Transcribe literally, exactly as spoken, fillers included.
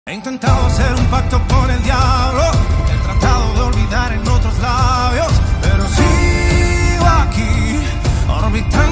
He intentado hacer un pacto con el diablo, he tratado de olvidar en otros labios, pero sigo aquí, orbitando